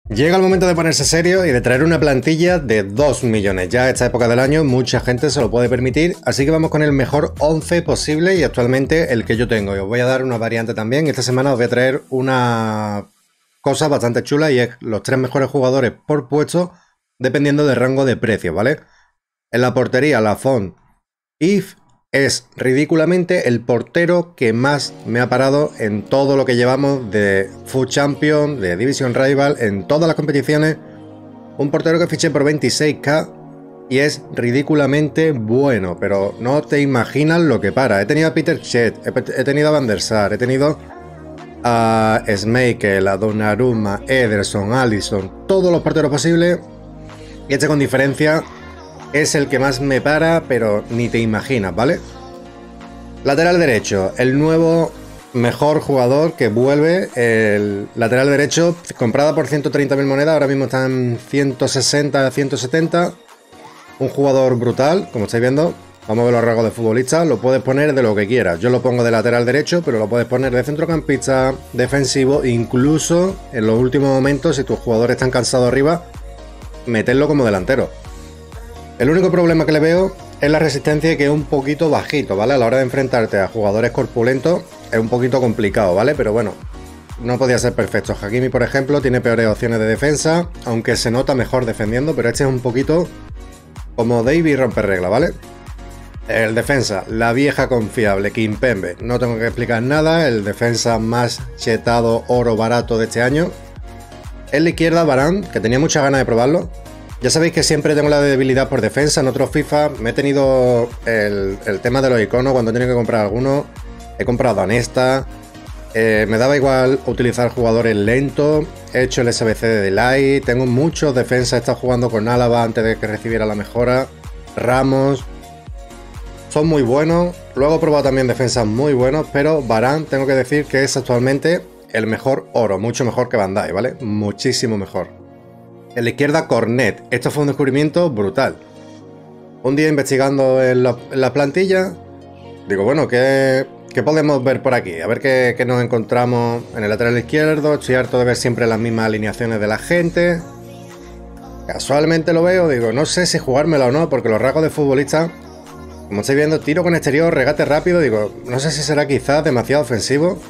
Llega el momento de ponerse serio y de traer una plantilla de 2 millones. Ya a esta época del año mucha gente se lo puede permitir, así que vamos con el mejor 11 posible y actualmente el que yo tengo. Y os voy a dar una variante también. Esta semana os voy a traer una cosa bastante chula y es los 3 mejores jugadores por puesto dependiendo del rango de precio, ¿vale? En la portería, Lafont If es ridículamente el portero que más me ha parado en todo lo que llevamos de Foot Champion, de Division Rival, en todas las competiciones. Un portero que fiché por 26k y es ridículamente bueno, pero no te imaginas lo que para. He tenido a Peter Cech, he tenido a Van der Sar, he tenido a Schmeichel, a Donnarumma, Ederson, Alisson, todos los porteros posibles. Y este con diferencia es el que más me para, pero ni te imaginas, ¿vale? Lateral derecho, el nuevo mejor jugador que vuelve, el lateral derecho, comprada por 130.000 monedas, ahora mismo están 160, 170. Un jugador brutal, como estáis viendo. Vamos a ver los rasgos de futbolista, lo puedes poner de lo que quieras. Yo lo pongo de lateral derecho, pero lo puedes poner de centrocampista, defensivo, incluso en los últimos momentos, si tus jugadores están cansados arriba, meterlo como delantero. El único problema que le veo es la resistencia, que es un poquito bajito, ¿vale? A la hora de enfrentarte a jugadores corpulentos es un poquito complicado, ¿vale? Pero bueno, no podía ser perfecto. Hakimi, por ejemplo, tiene peores opciones de defensa, aunque se nota mejor defendiendo, pero este es un poquito como David romperregla, ¿vale? El defensa, la vieja confiable, Kimpembe. No tengo que explicar nada, el defensa más chetado, oro barato de este año. En la izquierda, Varane, que tenía muchas ganas de probarlo. Ya sabéis que siempre tengo la debilidad por defensa. En otros FIFA me he tenido el tema de los iconos cuando he tenido que comprar algunos. He comprado a Nesta. Me daba igual utilizar jugadores lentos. He hecho el SBC de Delay. Tengo muchos defensas. He estado jugando con Álava antes de que recibiera la mejora. Ramos. Son muy buenos. Luego he probado también defensas muy buenos. Pero Varane tengo que decir que es actualmente el mejor oro. Mucho mejor que Van Dijk, ¿vale? Muchísimo mejor. En la izquierda, Cornet. Esto fue un descubrimiento brutal. Un día investigando en la plantilla, digo, bueno, ¿qué podemos ver por aquí? A ver qué nos encontramos en el lateral izquierdo. Estoy harto de ver siempre las mismas alineaciones de la gente. Casualmente lo veo, digo, no sé si jugármela o no, porque los rasgos de futbolista, como estáis viendo, tiro con exterior, regate rápido, digo, no sé si será quizás demasiado ofensivo.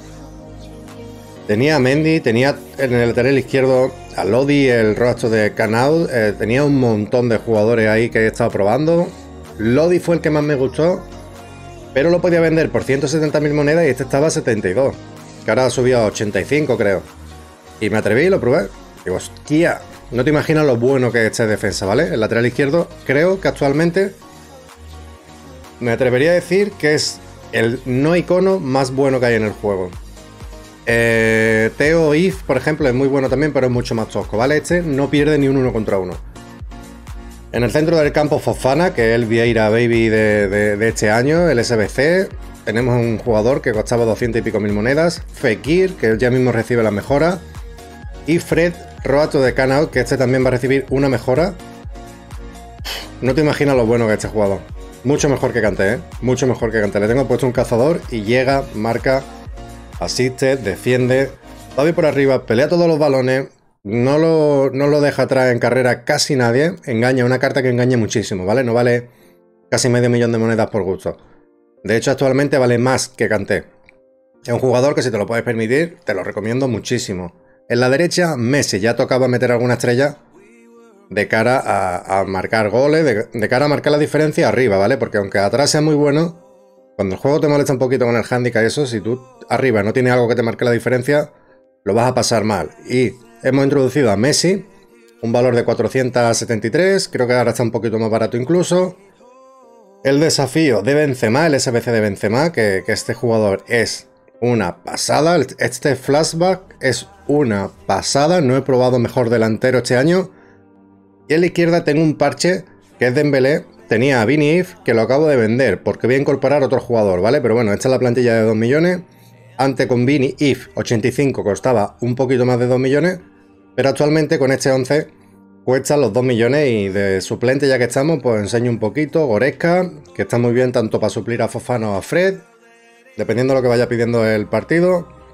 Tenía a Mendy, tenía en el lateral izquierdo a Lodi, el rostro de Canaud. Tenía un montón de jugadores ahí que he estado probando. Lodi fue el que más me gustó, pero lo podía vender por 170.000 monedas y este estaba a 72. Que ahora ha subido a 85, creo. Y me atreví y lo probé. Digo, hostia, no te imaginas lo bueno que es este defensa, ¿vale? El lateral izquierdo, creo que actualmente me atrevería a decir que es el no icono más bueno que hay en el juego. Theo If, por ejemplo, es muy bueno también, pero es mucho más tosco, ¿vale? Este no pierde ni un 1 contra 1. En el centro del campo, Fofana, que es el Vieira Baby de este año, el SBC. Tenemos un jugador que costaba 200 y pico mil monedas. Fekir, que ya mismo recibe la mejora. Y Fred Roato de Canaud, que este también va a recibir una mejora. No te imaginas lo bueno que es este jugador. Mucho mejor que Kanté, ¿eh? Mucho mejor que Kanté. Le tengo puesto un cazador y llega, marca, asiste, defiende, va bien por arriba, pelea todos los balones, no lo deja atrás en carrera casi nadie, engaña, una carta que engaña muchísimo, ¿vale? No vale casi medio millón de monedas por gusto. De hecho, actualmente vale más que Kanté. Es un jugador que si te lo puedes permitir, te lo recomiendo muchísimo. En la derecha, Messi, ya tocaba meter alguna estrella de cara a marcar goles, de cara a marcar la diferencia arriba, ¿vale? Porque aunque atrás sea muy bueno, cuando el juego te molesta un poquito con el handicap y eso, si tú arriba no tienes algo que te marque la diferencia, lo vas a pasar mal. Y hemos introducido a Messi, un valor de 473, creo que ahora está un poquito más barato incluso. El desafío de Benzema, el SBC de Benzema, que este jugador es una pasada. Este flashback es una pasada, no he probado mejor delantero este año. Y en la izquierda tengo un parche que es Dembélé. Tenía a Vini If, que lo acabo de vender, porque voy a incorporar otro jugador, ¿vale? Pero bueno, esta es la plantilla de 2 millones. Antes con Vini If 85 costaba un poquito más de 2 millones, pero actualmente con este 11 cuesta los 2 millones y de suplente ya que estamos, pues enseño un poquito. Goretzka, que está muy bien tanto para suplir a Fofana o a Fred, dependiendo de lo que vaya pidiendo el partido.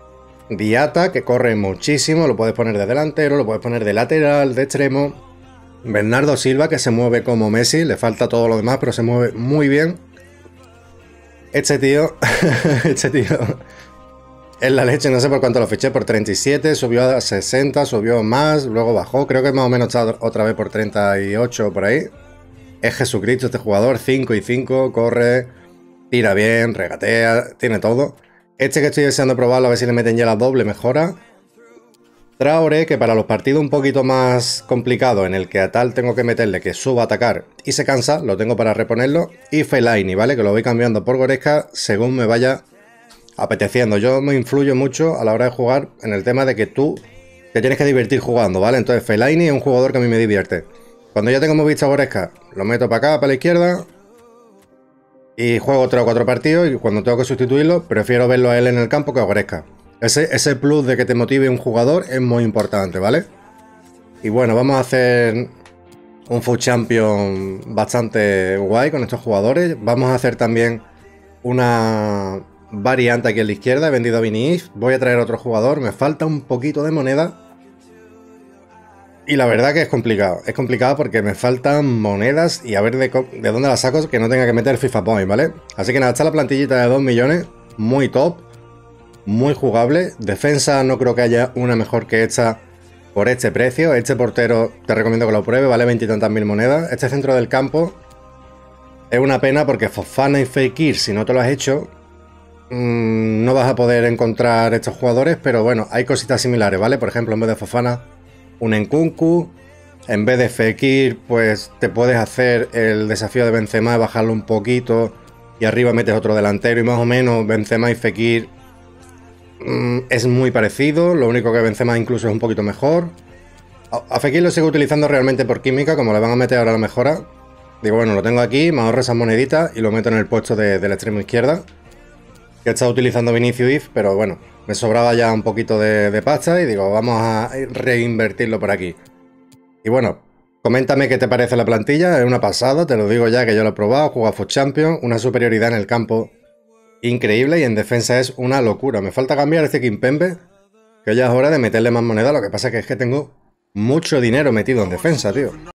Diata, que corre muchísimo, lo puedes poner de delantero, lo puedes poner de lateral, de extremo. Bernardo Silva, que se mueve como Messi, le falta todo lo demás, pero se mueve muy bien. Este tío, este tío es la leche, no sé por cuánto lo fiché, por 37, subió a 60, subió más, luego bajó, creo que más o menos está otra vez por 38 por ahí. Es Jesucristo este jugador, 5 y 5, corre, tira bien, regatea, tiene todo. Este que estoy deseando probarlo, a ver si le meten ya la doble mejora. Traoré, que para los partidos un poquito más complicados, en el que a tal tengo que meterle que suba a atacar y se cansa, lo tengo para reponerlo. Y Fellaini, ¿vale? Que lo voy cambiando por Goretzka según me vaya apeteciendo. Yo me influyo mucho a la hora de jugar en el tema de que tú te tienes que divertir jugando, ¿vale? Entonces Fellaini es un jugador que a mí me divierte. Cuando ya tengo visto a Goretzka, lo meto para acá, para la izquierda, y juego 3 o 4 partidos, y cuando tengo que sustituirlo, prefiero verlo a él en el campo que a Goretzka. Ese plus de que te motive un jugador es muy importante, ¿vale? Y bueno, vamos a hacer un FUT Champion bastante guay con estos jugadores. Vamos a hacer también una variante aquí a la izquierda. He vendido a Vinicius. Voy a traer otro jugador. Me falta un poquito de moneda. Y la verdad que es complicado. Es complicado porque me faltan monedas y a ver de dónde las saco que no tenga que meter FIFA Point, ¿vale? Así que nada, está la plantillita de 2 millones. Muy top. Muy jugable. Defensa no creo que haya una mejor que esta por este precio. Este portero te recomiendo que lo pruebe, vale 20 y tantas mil monedas. Este centro del campo es una pena porque Fofana y Fekir, si no te lo has hecho, no vas a poder encontrar estos jugadores, pero bueno, hay cositas similares, ¿vale? Por ejemplo, en vez de Fofana, un Nkunku. En vez de Fekir, pues te puedes hacer el desafío de Benzema, bajarlo un poquito y arriba metes otro delantero y más o menos Benzema y Fekir es muy parecido, lo único que Benzema incluso es un poquito mejor. A Fekir lo sigo utilizando realmente por química, como le van a meter ahora la mejora. Digo, bueno, lo tengo aquí, me ahorro esas moneditas y lo meto en el puesto de la extrema izquierda. Que he estado utilizando Vinicius, pero bueno, me sobraba ya un poquito de pasta y digo, vamos a reinvertirlo por aquí. Y bueno, coméntame qué te parece la plantilla, es una pasada, te lo digo ya que yo lo he probado, he jugado FUT Champions, una superioridad en el campo increíble y en defensa es una locura. Me falta cambiar este Kimpembe, que ya es hora de meterle más moneda. Lo que pasa que es que tengo mucho dinero metido en defensa, tío.